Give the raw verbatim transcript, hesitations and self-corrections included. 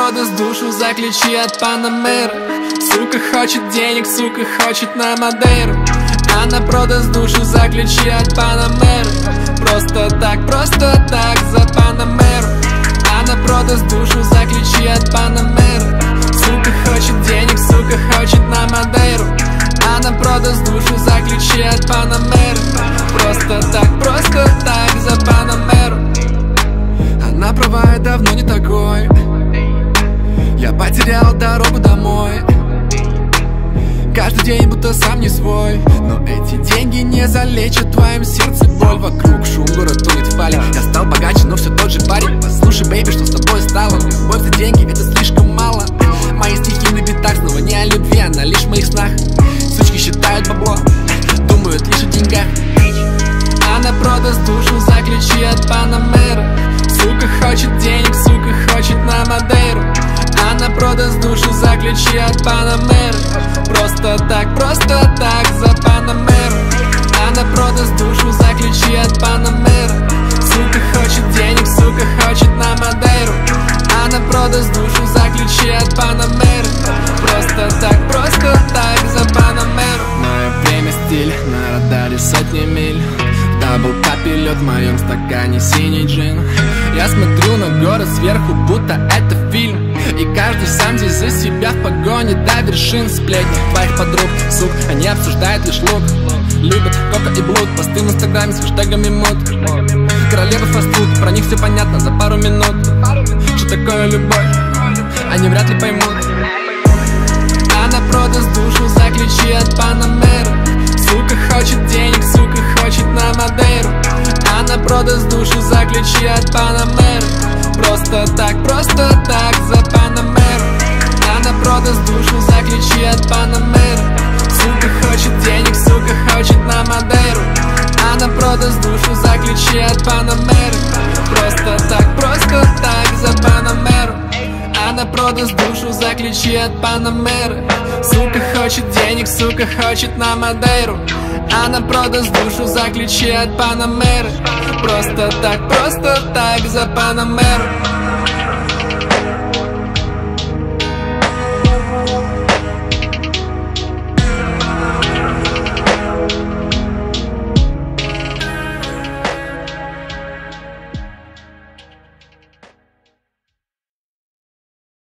продаст душу за ключи от Панамеры. Сука хочет денег, сука хочет на Мадейру. Она продаст душу за ключи от Панамеры. Просто так, просто так за Панамеру. Она продаст душу за ключи от Панамеры. Сука хочет денег, сука хочет на Мадейру. Она продаст душу за ключи от Панамеры. Просто так, просто так за Панамеру. Она права, я давно не такой. Я потерял дорогу домой. Каждый день будто сам не свой. Но эти деньги не залечат в твоем сердце боль. Вокруг шум, город тонет в пале. Я стал богаче, но все тот же парень. Послушай, бэйби, что с тобой стало? Любовь за деньги, это слишком мало. Мои стихи на битах снова не о любви, она лишь в моих снах. Сучки считают бабло, думают лишь о деньгах. Она продаст душу за ключи от Панамеры. Сука хочет денег, сука хочет на Мадейру. Она продаст душу за ключи от Панамеры. Просто так, просто так за Панамеру. Она продаст душу за ключи от Панамеры. Сука хочет денег, сука хочет на Мадейру. Она продаст душу за ключи от Панамеры. Просто так, просто так за Панамеру. Мое время стиль, на радаре сотни миль. Дабл капи лед в моем стакане синий джин. Я смотрю на город сверху, будто это фильм. И каждый сам здесь за себя в погоне до вершин. Сплетни твоих подруг, сук, они обсуждают лишь лук. Любят кока и блуд, посты в инстаграме с хэштегами мод. Королева фастфуд, про них все понятно за пару минут. Что такое любовь, они вряд ли поймут. Она продаст душу за ключи от Панамеры. Сука хочет денег, сука хочет на Мадейру. Она продаст душу за ключи от Панамеры. Просто так, просто так за Панамеру. Она продаст душу за ключи от Панамеры. Сука хочет денег, сука хочет на Мадейру. Она продаст душу за ключи от Панамеры. Просто так, просто так за Панамеру. Она продаст душу за ключи от Панамеры. Сука хочет денег, сука хочет на Мадейру. Она продаст душу за ключи от Панамеры. Просто так, просто так за Панамеру.